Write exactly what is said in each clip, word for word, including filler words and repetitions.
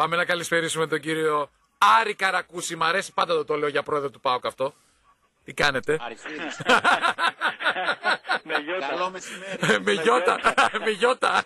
Πάμε να καλησπερίσουμε τον κύριο Άρη Καρακούση. Μ' αρέσει, πάντα το, το λέω για πρόεδρο του ΠΑΟΚ αυτό. Τι κάνετε? Αριστείδης. Με γιώτα. Καλό μεσημέρι. Με γιώτα. Με γιώτα.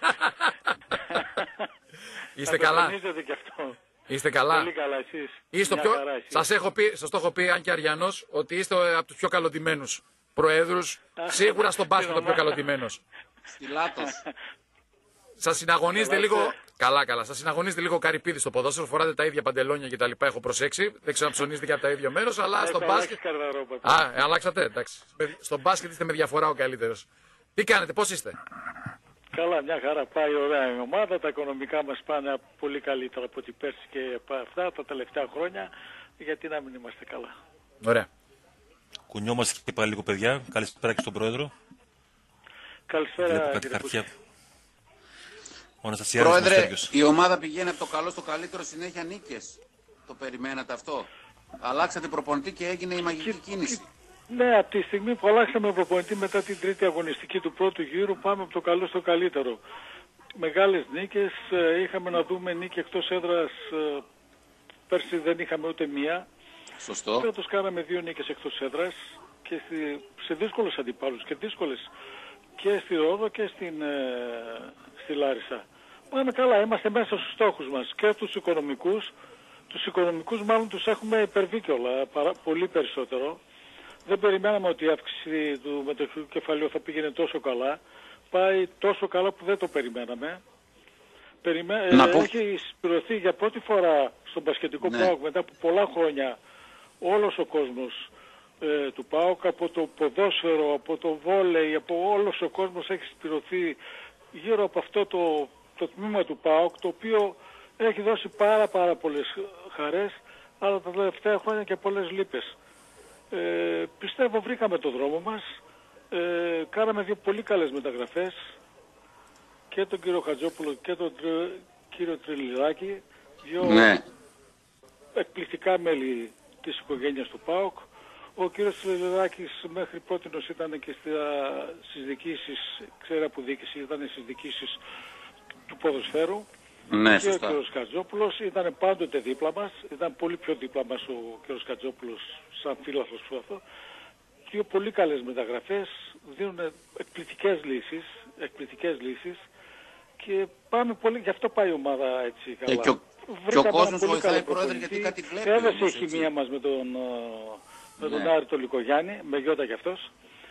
Είστε καλά? Και αυτό. Είστε καλά? Πολύ καλά εσείς. Είστε πιο... Σας έχω πει, σας το έχω πει, αν και Αριανός, ότι είστε από τους πιο καλοτιμένους προέδρους. Σίγουρα στον μπάσκετ ο πιο καλοτιμένος. Στη Λάτος. Σας συναγωνίζετε λίγο. Καλά, καλά. Σας συναγωνίζετε λίγο Καρυπίδη στο ποδόσφαιρο. Φοράτε τα ίδια παντελόνια και τα λοιπά. Έχω προσέξει. Δεν ξέρω αν ψωνίζετε και από τα ίδιο μέρος, αλλά στο μπάσκετ. Α, ε, αλλάξατε, εντάξει. Στο μπάσκετ είστε με διαφορά ο καλύτερος. Τι κάνετε, πώς είστε? Καλά, μια χαρά. Πάει ωραία η ομάδα. Τα οικονομικά μας πάνε πολύ καλύτερα από ό,τι πέρσι και από αυτά τα τελευταία χρόνια. Γιατί να μην είμαστε καλά. Ωραία. Κουνιόμαστε και πάλι λίγο, παιδιά. Καλησπέρα και στον πρόεδρο. Καλησπέρα, κύριε Κούση. Πρόεδρε, η ομάδα πηγαίνει από το καλό στο καλύτερο, συνέχεια νίκες. Το περιμένατε αυτό? Αλλάξατε προπονητή και έγινε η μαγική και, κίνηση. Ναι, από τη στιγμή που αλλάξαμε προπονητή μετά την τρίτη αγωνιστική του πρώτου γύρου, πάμε από το καλό στο καλύτερο. Μεγάλες νίκες, είχαμε να δούμε νίκη εκτός έδρας, πέρσι δεν είχαμε ούτε μία. Σωστό. Φέτος κάναμε δύο νίκες εκτός έδρας και στη, σε δύσκολους αντιπάλους και δύσκολες και στη Ρόδο και στην, ε, στη Λάρισα. Πάμε καλά, είμαστε μέσα στους στόχους μας και τους οικονομικούς. Τους οικονομικούς μάλλον τους έχουμε υπερβεί κιόλα, παρά, πολύ περισσότερο. Δεν περιμέναμε ότι η αύξηση του μετοχικού κεφαλαίου θα πήγαινε τόσο καλά. Πάει τόσο καλά που δεν το περιμέναμε. Περιμέ... Ε, πω... Έχει συσπηρωθεί για πρώτη φορά στον μπασκετικό ναι. ΠΑΟΚ μετά από πολλά χρόνια όλος ο κόσμος ε, του ΠΑΟΚ, από το ποδόσφαιρο, από το βόλεϊ, από όλος ο κόσμος έχει συσπηρωθεί γύρω από αυτό το, το τμήμα του ΠΑΟΚ, το οποίο έχει δώσει πάρα πάρα πολλές χαρές, αλλά τα τελευταία χρόνια και πολλές λύπες. Ε, πιστεύω βρήκαμε το δρόμο μας, ε, κάναμε δύο πολύ καλές μεταγραφές, και τον κύριο Χατζόπουλο και τον τρι, κύριο Τριλιράκη, δύο ναι. εκπληκτικά μέλη της οικογένειας του ΠΑΟΚ. Ο κύριος Τριλιράκης μέχρι πρότινος ήταν και στις διοικήσεις, ξέρει από διοίκηση, ήταν στις διοικήσεις του ποδοσφαίρου. Ναι, και σωστά. Ο κύριος Χατζόπουλος ήταν πάντοτε δίπλα μας, ήταν πολύ πιο δίπλα μας ο κύριος Χατζόπουλος σαν φίλαθλος που αυτό. Δύο πολύ καλές μεταγραφές, δίνουν εκπληκτικές λύσεις, εκπληκτικές λύσεις και πάμε πολύ, γι' αυτό πάει η ομάδα έτσι καλά. Ε, και ο, και ο κόσμος βοηθάει, πρόεδρε, γιατί κάτι βλέπει. Έδωσε η χημεία μας με τον, με τον ναι. Άρη τον Λικογιάννη, με γιώτα κι αυτός.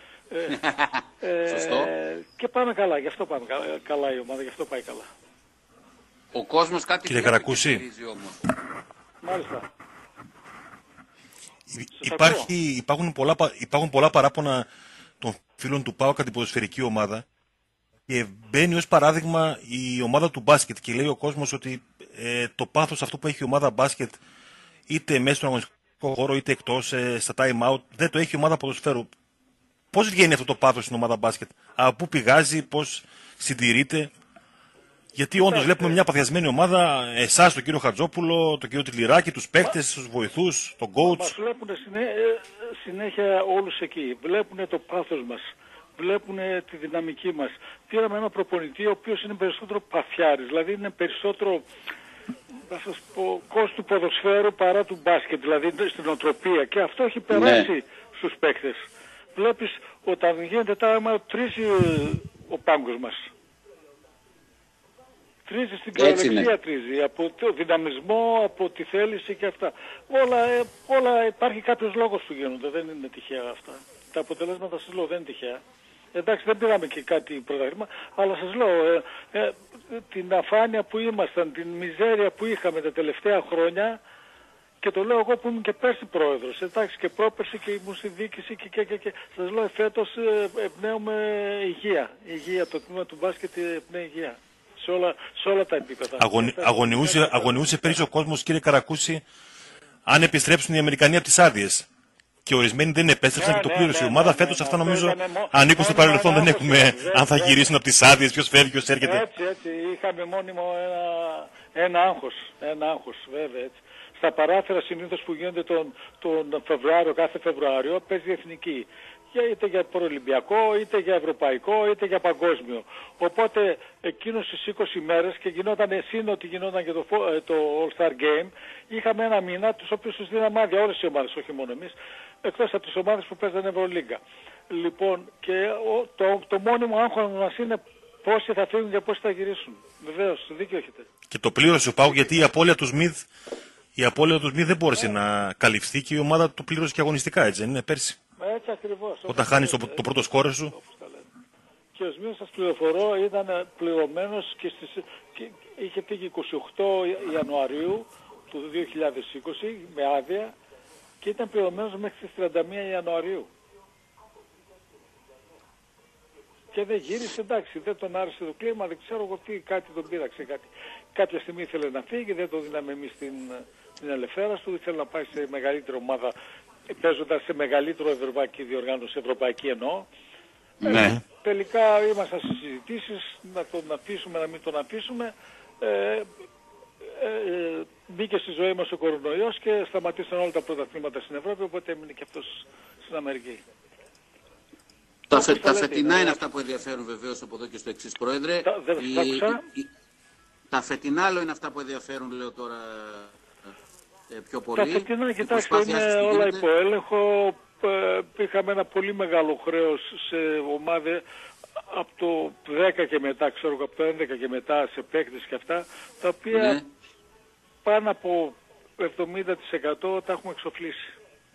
ε, Σωστό. Ε, και πάμε καλά, γι' αυτό πάμε καλά, καλά η ομάδα, γι' αυτό πάει καλά. Ο κόσμος κάτι Κύριε Καρακούση. Μάλιστα. Υπάρχει, υπάρχουν, πολλά, υπάρχουν πολλά παράπονα των φίλων του ΠΑΟΚ κατά την ποδοσφαιρική ομάδα και μπαίνει ως παράδειγμα η ομάδα του μπάσκετ και λέει ο κόσμος ότι ε, το πάθος αυτό που έχει η ομάδα μπάσκετ είτε μέσα στον αγωνιστικό χώρο είτε εκτός ε, στα time out δεν το έχει η ομάδα ποδοσφαίρου. Πώς βγαίνει αυτό το πάθος στην ομάδα μπάσκετ, από πού πηγάζει, πώς συντηρείται? Γιατί όντως βλέπουμε μια παθιασμένη ομάδα, εσάς, τον κύριο Χατζόπουλο, τον κύριο Τιλιράκη, τους παίκτες, τους βοηθούς, τον coach. Μας βλέπουν συνέχεια όλους εκεί. Βλέπουν το πάθος μας. Βλέπουν τη δυναμική μας. Πήραμε ένα προπονητή ο οποίος είναι περισσότερο παθιάρης. Δηλαδή είναι περισσότερο, θα σας πω, κόστος του ποδοσφαίρου παρά του μπάσκετ. Δηλαδή στην οτροπία. Και αυτό έχει περάσει ναι. στους παίκτες. Βλέπεις όταν γίνεται τάγμα τρίζει ο πάγκος μας. Τρίζει στην κυριολεξία, τρίζει από το δυναμισμό, από τη θέληση και αυτά. Όλα, όλα υπάρχει κάποιος λόγος που γίνονται, δεν είναι τυχαία αυτά. Τα αποτελέσματα σας λέω δεν είναι τυχαία. Εντάξει, δεν πήραμε και κάτι πρωτάθλημα, αλλά σας λέω ε, ε, την αφάνεια που ήμασταν, την μιζέρια που είχαμε τα τελευταία χρόνια, και το λέω εγώ που ήμουν και πέρσι πρόεδρος, εντάξει, και πρόπερσι και ήμουν στη διοίκηση και, και, και, και σας λέω φέτος ε, εμπνέουμε υγεία. Υγεία, το τμήμα του μπάσκετ εμπνέει υγεία. Σε όλα, σε όλα τα επίπεδα. Αγωνι, αγωνιούσε, αγωνιούσε πέρυσι ο κόσμος, κύριε Καρακούση, αν επιστρέψουν οι Αμερικανοί από τις άδειες. Και ορισμένοι δεν επέστρεψαν ναι, και το πλήρωσε η ομάδα. Ναι, φέτος ναι, αυτά νομίζω ναι, ναι, ανήκουν στο παρελθόν. Δεν έχουμε ναι, αν θα γυρίσουν από τις άδειες, ποιος φεύγει, ποιος έρχεται. Έτσι, έτσι. Είχαμε μόνιμο ένα, ένα άγχος. Ένα άγχος, βέβαια. Έτσι. Στα παράθυρα συνήθως που γίνονται τον, τον Φεβρουάριο, κάθε Φεβρουάριο, παίζει εθνική. είτε για προολυμπιακό, είτε για ευρωπαϊκό, είτε για παγκόσμιο. Οπότε εκείνος στις είκοσι μέρες και γινόταν σύν ότι γινόταν και το, το All-Star Game, είχαμε ένα μήνα τους οποίους τους δίναμε άδεια όλες οι ομάδες, όχι μόνο εμείς, εκτός από τις ομάδες που παίζανε Ευρωλίγκα. Λοιπόν, και το, το μόνιμο άγχος μας είναι πόσοι θα φύγουν και πόσοι θα γυρίσουν. Βεβαίως, δίκιο έχετε. Και το πλήρωσε ο ΠΑΟΚ γιατί η απώλεια του Σμιθ, η απώλεια του Σμιθ δεν μπόρεσε yeah. να καλυφθεί και η ομάδα του πλήρωσε και αγωνιστικά, έτσι δεν είναι, πέρσι. Έτσι ακριβώς. Όταν χάνεις το, το πρώτο σκόρερ σου. Και ο Σμιθ, σας πληροφορώ, ήταν πληρωμένος και, στις, και είχε φύγει είκοσι οκτώ Ιανουαρίου του δύο χιλιάδες είκοσι με άδεια και ήταν πληρωμένος μέχρι τις τριάντα μία Ιανουαρίου. Και δεν γύρισε, εντάξει, δεν τον άρεσε το κλίμα, δεν ξέρω εγώ τι, κάτι τον πείραξε, κάτι. Κάποια στιγμή ήθελε να φύγει, δεν το δίναμε εμείς στην, στην ελευθέρα του, ήθελε να πάει σε μεγαλύτερη ομάδα, παίζοντας σε μεγαλύτερο ευρωπαϊκή διοργάνωση, ευρωπαϊκή εννοώ. Ναι. Ε, τελικά ήμασταν στις συζητήσεις, να τον αφήσουμε, να μην τον αφήσουμε. Ε, ε, ε, μπήκε στη ζωή μας ο κορονοϊός και σταματήσαν όλα τα πρωταθλήματα στην Ευρώπη, οπότε έμεινε και αυτός στην Αμερική. Τα, φε, τα φετινά είναι αυτά που ενδιαφέρουν βεβαίως από εδώ και στο εξής, Πρόεδρε. Τα, δεν η, η, η, τα φετινά είναι αυτά που ενδιαφέρουν, λέω τώρα, ε, πιο πολύ. Τα φετινά, κοιτάξτε, είναι όλα υπό έλεγχο. Είχαμε ένα πολύ μεγάλο χρέος σε ομάδες από το δέκα και μετά, ξέρω, από το έντεκα και μετά, σε παίκτες και αυτά, τα οποία ναι. πάνω από εβδομήντα τοις εκατό τα έχουμε εξοφλήσει.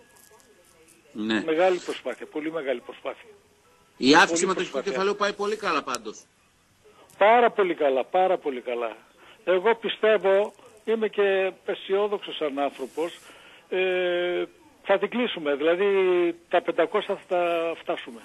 Ναι. Μεγάλη προσπάθεια, πολύ μεγάλη προσπάθεια. Η αύξηση μετοχικού κεφαλαίου πάει πολύ καλά πάντως. Πάρα πολύ καλά, πάρα πολύ καλά. Εγώ πιστεύω, είμαι και αισιόδοξος σαν άνθρωπος, ε, θα την κλείσουμε, δηλαδή τα πεντακόσια θα τα φτάσουμε.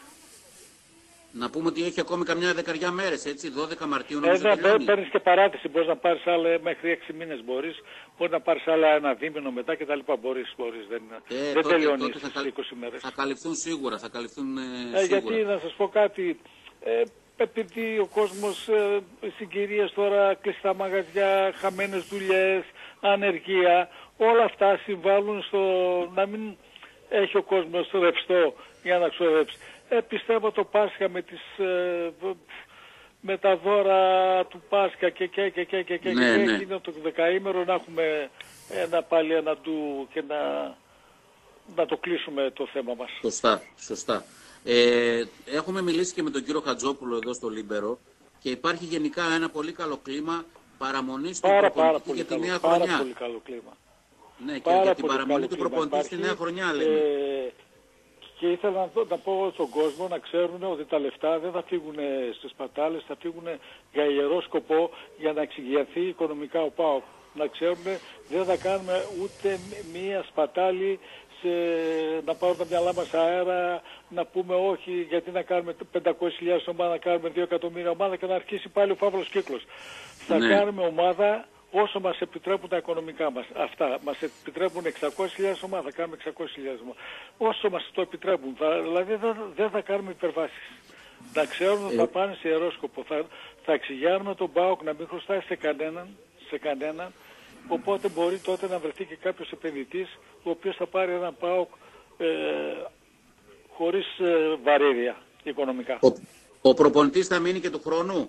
Να πούμε ότι έχει ακόμη καμιά δεκαριά μέρες, έτσι, δώδεκα Μαρτίου ε, νομίζω τελειώνει. Παίρνεις και παράτηση, μπορείς να πάρεις άλλα μέχρι έξι μήνες μπορείς, μπορείς να πάρεις άλλα ένα δίμηνο μετά κτλ. Μπορείς, μπορείς, δεν, ε, δεν τότε, τελειώνει τότε στις θα, είκοσι μέρες. Θα καλυφθούν σίγουρα, θα καλυφθούν ε, ε, σίγουρα. Γιατί να σας πω κάτι, ε, επειδή ο κόσμος ε, συγκυρίες τώρα, κλειστά μαγαζιά, χαμένες δουλειές, ανεργία, όλα αυτά συμβάλλουν στο να μην έχει ο κόσμος ρευστό για να ξοδέψει. Ε, πιστεύω το Πάσχα με, τις, ε, με τα δώρα του Πάσχα και και και και και και ναι, και ναι. εκείνο το δεκαήμερο να έχουμε ένα πάλι ένα ντου και να, να το κλείσουμε το θέμα μας. Σωστά, σωστά. Ε, έχουμε μιλήσει και με τον κύριο Χατζόπουλο εδώ στο Λίμπερο και υπάρχει γενικά ένα πολύ καλό κλίμα παραμονής του προπονητή για τη νέα χρονιά. Πάρα πολύ καλό κλίμα. Ναι, και για την παραμονή του προπονητή στη νέα χρονιά λέμε. Ε, και ήθελα να, να πω στον κόσμο να ξέρουν ότι τα λεφτά δεν θα φύγουν στις πατάλες, θα φύγουν για ιερό σκοπό για να εξηγιαθεί οικονομικά ο ΠΑΟΚ. Να ξέρουν δεν θα κάνουμε ούτε μία σπατάλη σε, να πάρουμε τα μυαλά μας αέρα, να πούμε όχι γιατί να κάνουμε πεντακόσιες χιλιάδες ομάδα, να κάνουμε δύο εκατομμύρια ομάδα και να αρχίσει πάλι ο φαύλος κύκλος. Θα ναι. κάνουμε ομάδα όσο μας επιτρέπουν τα οικονομικά μας. Αυτά μας επιτρέπουν εξακόσιες χιλιάδες ομάδα, θα κάνουμε εξακόσιες χιλιάδες ομάδα. Όσο μας το επιτρέπουν, θα, δηλαδή δεν θα, θα κάνουμε υπερβάσεις. Να ξέρουν ότι θα πάνε σε ιερόσκοπο. Θα, θα εξηγιάνουμε τον ΠΑΟΚ να μην χρωστάει σε κανέναν, σε κανέναν. Οπότε μπορεί τότε να βρεθεί και κάποιος επενδυτής ο οποίος θα πάρει έναν ΠΑΟΚ ε, χωρίς ε, βαρύδια οικονομικά. Ο, ο προπονητής θα μείνει και του χρόνου.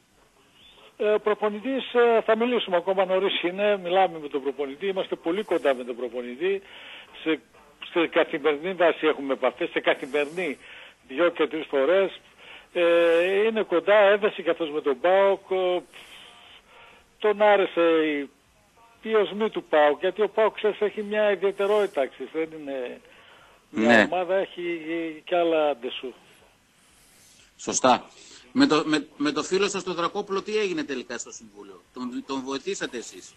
Ο προπονητής ε, θα μιλήσουμε ακόμα νωρίς είναι, μιλάμε με τον προπονητή, είμαστε πολύ κοντά με τον προπονητή, σε, σε καθημερινή βάση έχουμε επαφές, σε καθημερινή δυο και τρεις φορές, ε, είναι κοντά, έδεσε και αυτός με τον ΠΑΟΚ, ε, τον άρεσε η ποιοσμή του ΠΑΟΚ, γιατί ο ΠΑΟΚ ξέρεις έχει μια ιδιαιτερότητα, ξέρεις, δεν είναι μια ναι. ομάδα, έχει και άλλα αντεσού. Σωστά. Με το, με, με το φίλο σας τον Δρακόπουλο τι έγινε τελικά στο Συμβούλιο, τον, τον βοηθήσατε εσείς?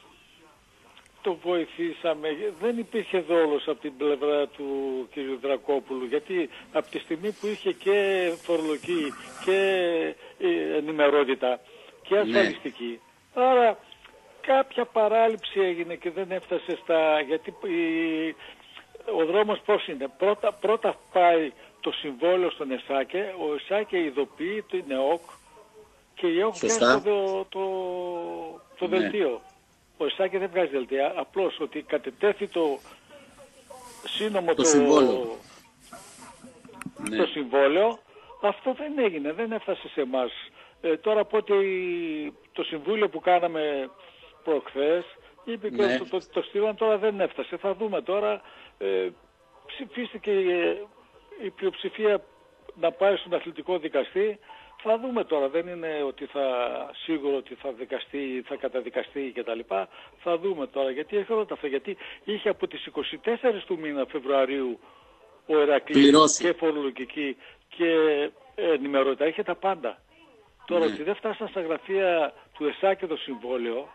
Το βοηθήσαμε, δεν υπήρχε δόλος από την πλευρά του κ. Δρακόπουλου, γιατί από τη στιγμή που είχε και φορολογική και ενημερότητα και ασφαλιστική, ναι. άρα κάποια παράληψη έγινε και δεν έφτασε στα, γιατί η, ο δρόμος πώς είναι, πρώτα, πρώτα πάει το συμβόλαιο στον ΕΣΑΚΕ, ο ΕΣΑΚΕ ειδοποιεί το ΕΟΚ και η ΕΟΚ βγάζει το, το, το, το ναι. δελτίο. Ο ΕΣΑΚΕ δεν βγάζει δελτία, απλώς ότι κατετέθη το σύνομο το, το συμβόλαιο. ναι. το συμβόλαιο, αυτό δεν έγινε, δεν έφτασε σε εμάς. Ε, τώρα από ότι το συμβούλιο που κάναμε προχθές, είπε και ναι. το, το, το στείλαν, τώρα δεν έφτασε. Θα δούμε τώρα, ε, ψηφίστηκε η, η πλειοψηφία να πάει στον αθλητικό δικαστή. Θα δούμε τώρα, δεν είναι ότι θα σίγουρο ότι θα δικαστεί, θα καταδικαστεί κτλ. Θα δούμε τώρα, γιατί έχει όλα αυτά. Γιατί είχε από τις είκοσι τέσσερις του μήνα Φεβρουαρίου ο Ηρακλής και φορολογική και ενημερωτικά, είχε τα πάντα. Τώρα ναι. ότι δεν φτάσαν στα γραφεία του ΕΣΑ και το συμβόλαιο,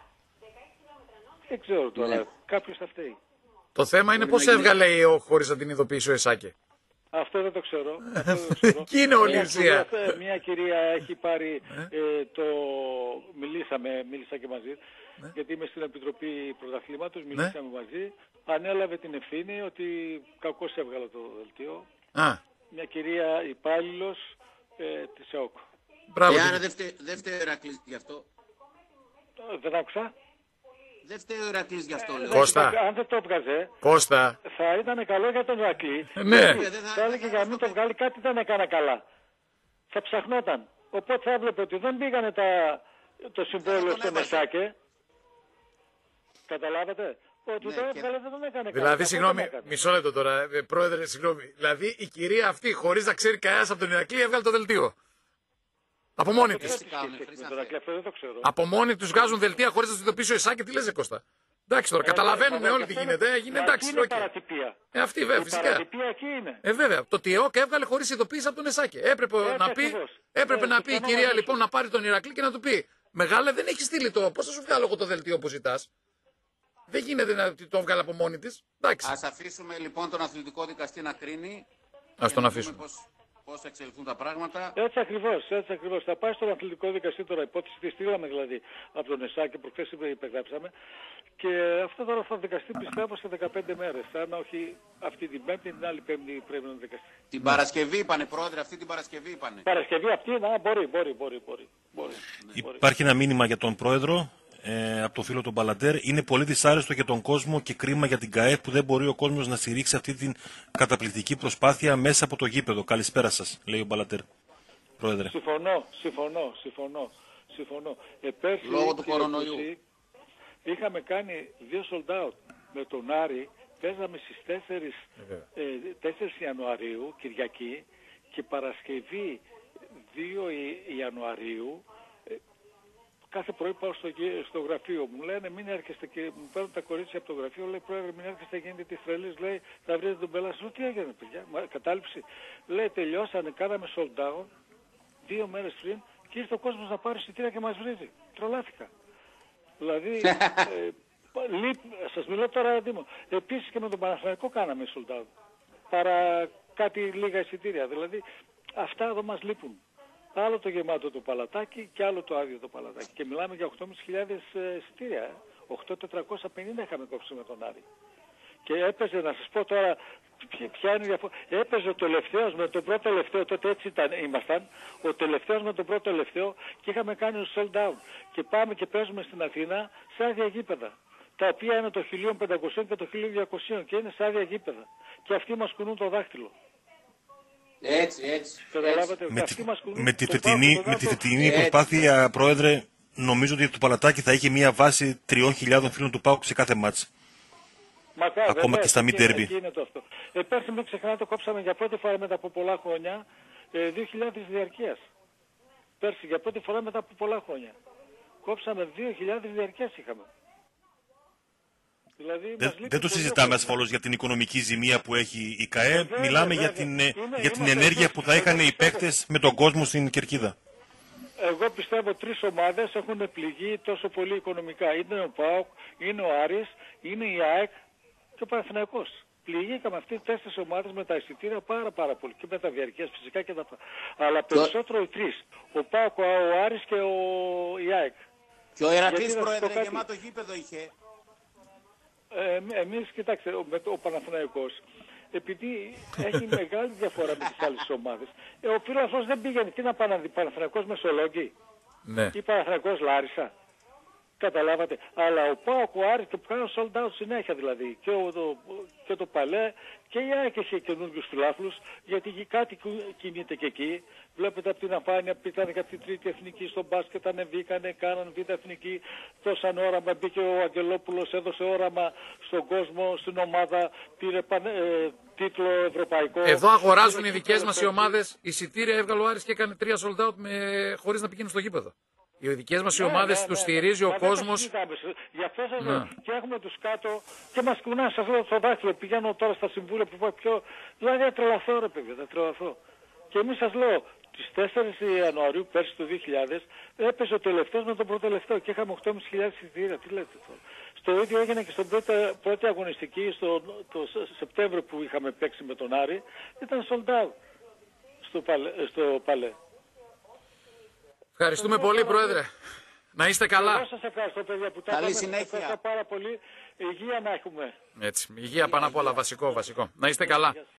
δεν ξέρω τώρα, ναι. κάποιος θα φταίει. Το θέμα είναι πώς έβγαλε ο χωρίς να την ειδοποιήσει ο ΕΣΑΚΕ. Αυτό δεν το ξέρω. Εκεί είναι όλη η ουσία. Μια κυρία έχει πάρει ε, το... Μιλήσαμε, μίλησα και μαζί, ναι. γιατί είμαι στην Επιτροπή Πρωταθλήματος, μιλήσαμε ναι. μαζί. Ανέλαβε την ευθύνη ότι κακώς έβγαλε το δελτίο. Α. Μια κυρία υπάλληλος ε, της ΕΟΚ. Μπράβο. Και άρα δεν φταίει ο Ηρακλής γι' αυτό. Δεν άκουσα. Δεν φταίει ο Ηρακλής γι' αυτό, λέω. Κώστα. Αν δεν το έβγαζε, Κώστα. θα ήταν καλό για τον Ηρακλή. Ναι. Θα έλεγε για να μην το βγάλει, κάτι δεν έκανα καλά. Θα ψαχνόταν. Οπότε θα έβλεπε ότι δεν πήγανε τα... το συμβόλαιο στο ΕΣΑΚΕ. Καταλάβατε. Ότι ναι, το έβγαλε δεν τον έκανε καλά. Δηλαδή, συγγνώμη, μισό λεπτό τώρα, πρόεδρε, συγγνώμη. Δηλαδή η κυρία αυτή, χωρίς να ξέρει κανένας από τον Ηρακλή, έβγαλε το δελτίο. Από μόνη της. Από μόνοι τους βγάζουν δελτία χωρίς να τους ειδοποιήσει ο ΕΣΑΚΕ. Τι λες, Κώστα. Εντάξει τώρα, ε, καταλαβαίνουμε όλοι τι γίνεται. Έγινε εντάξει. Είναι παρατυπία. Ε, αυτή βέβαια, η φυσικά. Παρατυπία εκεί είναι. Ε, βέβαια. Το τι ΕΟΚ έβγαλε χωρίς ειδοποίηση από τον ΕΣΑΚΕ. Έπρεπε ε, να πει, έπρεπε ε, να πει η κυρία λοιπόν να πάρει τον Ηρακλή και να του πει: Μεγάλε, δεν έχει στείλει το. Πώς θα σου βγάλω εγώ το δελτίο που ζητάς. Δεν γίνεται να το έβγαλε από μόνη της. Ας αφήσουμε λοιπόν τον αθλητικό δικαστή να κρίνει. Ας τον αφήσουμε. Πώς θα εξελιχθούν τα πράγματα. Έτσι ακριβώς, έτσι ακριβώς. Θα πάει στον αθλητικό δικαστή τώρα, υπόθεση τη στείλαμε δηλαδή από τον ΕΣΑΚΕ, προχθές υπεγράψαμε. Και αυτό τώρα θα δικαστεί πιστεύω σε δεκαπέντε μέρες. Αν όχι αυτή την Πέμπτη, την άλλη Πέμπτη πρέπει να δικαστεί. Την Παρασκευή είπανε, πρόεδρε, αυτή την Παρασκευή είπανε. Παρασκευή αυτή, να, μπορεί, μπορεί, μπορεί. μπορεί, μπορεί. Υπάρχει ένα μήνυμα για τον πρόεδρο. Ε, από το φίλο του Μπαλαντέρ. Είναι πολύ δυσάρεστο για τον κόσμο και κρίμα για την ΚΑΕ που δεν μπορεί ο κόσμος να στηρίξει αυτή την καταπληκτική προσπάθεια μέσα από το γήπεδο. Καλησπέρα σας, λέει ο Μπαλαντέρ. Πρόεδρε. Συμφωνώ, συμφωνώ, συμφωνώ. συμφωνώ. Ε, πέρσι, Λόγω του κορονοϊού. Είχαμε κάνει δύο sold out με τον Άρη. Παίζαμε στις τέσσερις, ε, τέσσερις Ιανουαρίου, Κυριακή, και Παρασκευή δύο Ιανουαρίου. Κάθε πρωί πάω στο, στο γραφείο μου, λένε μην έρχεστε και μου παίρνουν τα κορίτσια από το γραφείο, λέει πρόεδρε μην έρχεστε, γίνεται τη τρελής, λέει θα βρείτε τον πελάτη. Λέω τι έγινε παιδιά, μα, κατάληψη. Λέει τελειώσανε, κάναμε sold out δύο μέρες πριν και ήρθε ο κόσμος να πάρει εισιτήρια και μας βρίζει. Τρολάθηκα. Δηλαδή, ε, λείπ, σας μιλώ τώρα Δήμο. Επίσης και με τον Παναθηναϊκό κάναμε sold out. Παρά κάτι λίγα εισιτήρια. Δηλαδή αυτά εδώ μας λείπουν. Άλλο το γεμάτο το παλατάκι και άλλο το άδειο το παλατάκι. Και μιλάμε για οκτώ χιλιάδες πεντακόσια εισιτήρια. Ε. οκτώ χιλιάδες τετρακόσια πενήντα είχαμε κόψει με τον Άρη. Και έπαιζε, να σας πω τώρα, ποια είναι η διαφορά. Έπαιζε ο τελευταίος με τον πρώτο τελευταίο, τότε έτσι ήταν, ήμασταν, ο τελευταίος με τον πρώτο τελευταίο και είχαμε κάνει sold out. Και πάμε και παίζουμε στην Αθήνα σε άδεια γήπεδα. Τα οποία είναι το χίλια πεντακόσια και το χίλια διακόσια και είναι σε άδεια γήπεδα. Και αυτοί μας κουνούν το δάχτυλο. Έτσι, έτσι. Με, τη, με τη θετινή, με τη θετινή προσπάθεια, πρόεδρε, νομίζω ότι το παλατάκι θα είχε μια βάση τριών χιλιάδων φίλων του ΠΑΟΚ σε κάθε μάτς. Μακά, ακόμα βέβαια, και στα μη τέρμπι. Ε, πέρσι μην ξεχνάτε, κόψαμε για πρώτη φορά μετά από πολλά χρόνια ε, δύο χιλιάδες διαρκείας. Πέρσι για πρώτη φορά μετά από πολλά χρόνια. Κόψαμε δύο χιλιάδες διαρκείας είχαμε. Δηλαδή, δεν δεν το συζητάμε ασφαλώς για την οικονομική ζημία που έχει η ΚΑΕ. Βέβαια, Μιλάμε βέβαια. για την, είναι, για την ενέργεια που θα είχαν οι παίκτες με τον κόσμο στην Κερκίδα. Εγώ πιστεύω τρεις ομάδες έχουν πληγεί τόσο πολύ οικονομικά. Είναι ο ΠΑΟΚ, είναι ο Άρης, είναι η ΑΕΚ και ο Παναθηναϊκός. Πληγήκαμε αυτές τις τέσσερις ομάδες με τα εισιτήρια πάρα πάρα πολύ. Και με τα διαρκείας φυσικά και τα αυτά. Αλλά περισσότερο οι τρεις. Ο ΠΑΟΚ, ο Άρης και ο η ΑΕΚ. Και ο Ηρακλής, πρόεδρε, γεμάτο γήπεδο είχε. Ε, εμείς, κοιτάξτε, με το, ο Παναθηναϊκός, επειδή έχει μεγάλη διαφορά με τις άλλες ομάδες, ε, ο φίλος αυτός δεν πήγαινε. Τι να πάνε, Παναθηναϊκός Μεσολόγγι ναι. ή Παναθηναϊκός Λάρισα. Καταλάβατε. Αλλά ο ΠΑΟΚ, ο Άρης το κάνουν sold out συνέχεια δηλαδή. Και, ο, το, και το Παλέ και η ΑΕΚ είχε καινούργιους φιλάθλους, γιατί κάτι κινείται και εκεί. Βλέπετε από την αφάνεια που ήταν και από την τρίτη εθνική στο μπάσκετ, ανεβήκανε, κάναν β' εθνική, δώσαν όραμα, μπήκε ο Αγγελόπουλος, έδωσε όραμα στον κόσμο, στην ομάδα, πήρε πανε, ε, τίτλο ευρωπαϊκό. Εδώ αγοράζουν οι δικές μας οι ομάδες εισιτήρια, έβγαλε ο Άρης και έκανε τρία sold out με, χωρίς να πηγαίνουν στο γήπεδο. Οι δικές μας οι ομάδες ναι, ναι, τους ναι, στηρίζει ναι, ο κόσμος. Γι' αυτό σας λέω. Και έχουμε τους κάτω και μας κουνάνε σας λέω στο δάχτυλο. Πηγαίνω τώρα στα συμβούλια που πάει πιο. Δηλαδή θα τρελαθώ ρε παιδιά, θα τρελαθώ. Και εμείς σας λέω, τις τέσσερις Ιανουαρίου πέρσι του δύο χιλιάδες έπαιζε ο τελευταίος με τον προτελευταίο και είχαμε οκτώ χιλιάδες πεντακόσια εισιτήρια. Τι λέτε τώρα. Στο ίδιο έγινε και στην πρώτη, πρώτη αγωνιστική, στο το Σεπτέμβριο που είχαμε παίξει με τον Άρη, ήταν sold out στο Παλέ. Στο Παλέ. Ευχαριστούμε πολύ, Πρόεδρε. Να είστε καλά. Εγώ σας ευχαριστώ, παιδιά, που τα Καλή πάμε. συνέχεια. Ευχαριστώ πάρα πολύ. Υγεία να έχουμε. Έτσι, υγεία πάνω απ' όλα, βασικό, βασικό. Να είστε καλά.